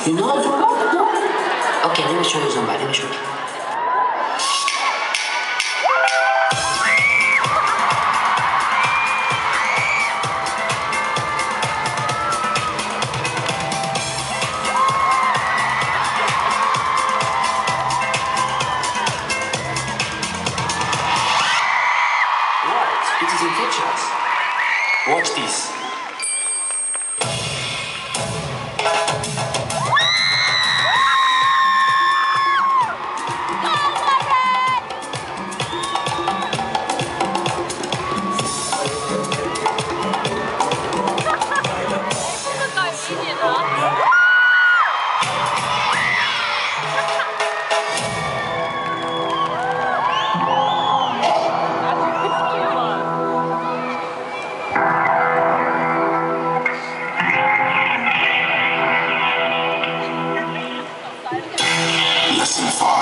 You know Zumba? No? Okay, let me show you Zumba. Let me show you. What? It is infectious. Watch this. Lesson 5.